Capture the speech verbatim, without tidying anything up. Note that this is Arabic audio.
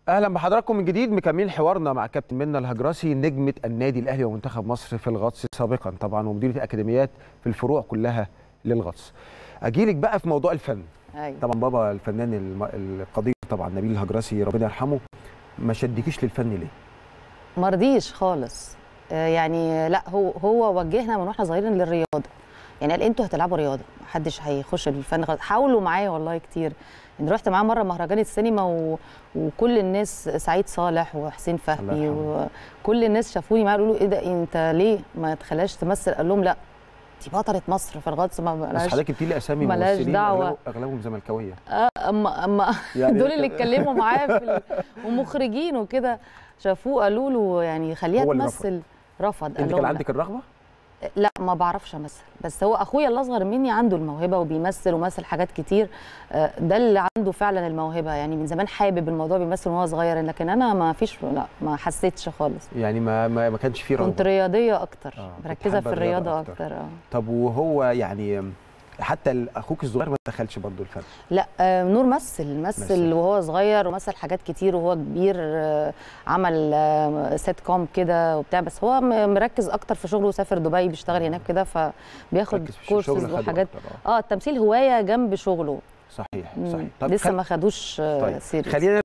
اهلا بحضراتكم من جديد. مكملين حوارنا مع كابتن منى الهجرسي نجمه النادي الاهلي ومنتخب مصر في الغطس سابقا طبعا، ومديره الاكاديميات في الفروع كلها للغطس. اجيلك بقى في موضوع الفن. أيوة. طبعا بابا الفنان القدير طبعا نبيل الهجرسي ربنا يرحمه، ما شدكيش للفن ليه؟ ما رضيش خالص. يعني لا، هو هو وجهنا من واحنا صغيرين للرياضه. يعني قال انتوا هتلعبوا رياضه، محدش هيخش الفن خالص. حاولوا معايا والله كتير. يعني رحت معاه مره مهرجان السينما و... وكل الناس، سعيد صالح وحسين فهمي وكل الناس شافوني معاه يقولوا له ايه ده، انت ليه ما تخليهاش تمثل؟ قال لهم لا، دي بطله مصر في الغطس. ما بس حضرتك قلت لي اسامي ممثلين اغلبهم زملكاويه. اه اما اما يعني دول اللي اتكلموا معاه في ال... ومخرجين وكده شافوه قالوا له يعني خليها تمثل. رفض. انت كان عندك الرغبه؟ لا ما بعرفش امثل، بس هو اخويا اللي اصغر مني عنده الموهبه وبيمثل ومثل حاجات كتير. ده اللي عنده فعلا الموهبه، يعني من زمان حابب الموضوع، بيمثل وهو صغير. لكن انا ما فيش، لا ما حسيتش خالص. يعني ما ما, ما كانش فيه رغبه. كنت رياضيه اكتر. آه. مركزه في الرياضه الرياضة اكتر. اه طب وهو يعني حتى اخوك الصغير ما دخلش برضه الفن؟ لا آه نور مثل مثل وهو صغير ومثل حاجات كتير وهو كبير. آه عمل آه سيت كوم كده وبتاع، بس هو مركز اكتر في شغله وسافر دبي بيشتغل هناك كده، فبياخد كورسز وحاجات. اه التمثيل هوايه جنب شغله. صحيح صحيح. طب لسه ما خدوش آه طيب. سيريس. خلينا